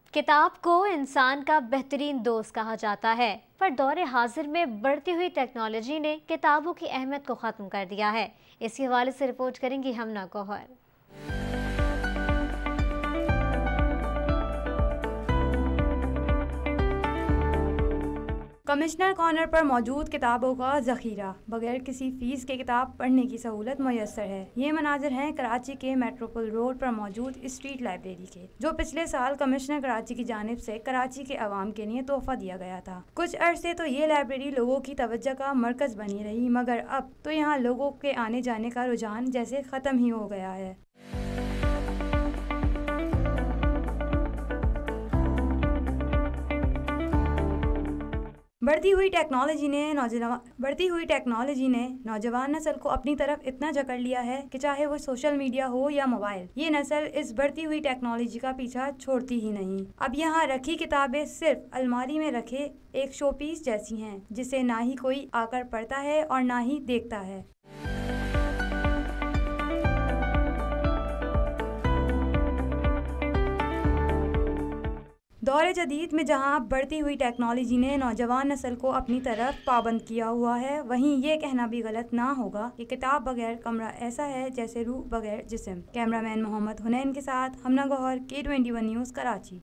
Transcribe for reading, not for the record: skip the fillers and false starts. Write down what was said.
किताब को इंसान का बेहतरीन दोस्त कहा जाता है, पर दौरे हाजिर में बढ़ती हुई टेक्नोलॉजी ने किताबों की अहमियत को ख़त्म कर दिया है। इसी हवाले से रिपोर्ट करेंगी हमना गौहर। कमिश्नर कॉर्नर पर मौजूद किताबों का ज़ख़ीरा, बगैर किसी फ़ीस के किताब पढ़ने की सहूलत मैसर है। ये मनाजिर हैं कराची के मेट्रोपोल रोड पर मौजूद स्ट्रीट लाइब्रेरी के, जो पिछले साल कमिश्नर कराची की जानिब से कराची के अवाम के लिए तोहफा दिया गया था। कुछ अरसे तो ये लाइब्रेरी लोगों की तवज्जो का मरकज़ बनी रही, मगर अब तो यहाँ लोगों के आने जाने का रुझान जैसे ख़त्म ही हो गया है। बढ़ती हुई टेक्नोलॉजी ने नौजवान नस्ल को अपनी तरफ इतना जकड़ लिया है कि चाहे वो सोशल मीडिया हो या मोबाइल, ये नस्ल इस बढ़ती हुई टेक्नोलॉजी का पीछा छोड़ती ही नहीं। अब यहाँ रखी किताबें सिर्फ अलमारी में रखे एक शो पीस जैसी हैं, जिसे ना ही कोई आकर पढ़ता है और ना ही देखता है। दौरे जदीद में जहां बढ़ती हुई टेक्नोलॉजी ने नौजवान नस्ल को अपनी तरफ पाबंद किया हुआ है, वहीं ये कहना भी गलत ना होगा कि किताब बगैर कमरा ऐसा है जैसे रूह बगैर जिस्म। कैमरामैन मोहम्मद हुनैन के साथ हमना गौहर, K21 न्यूज़, कराची।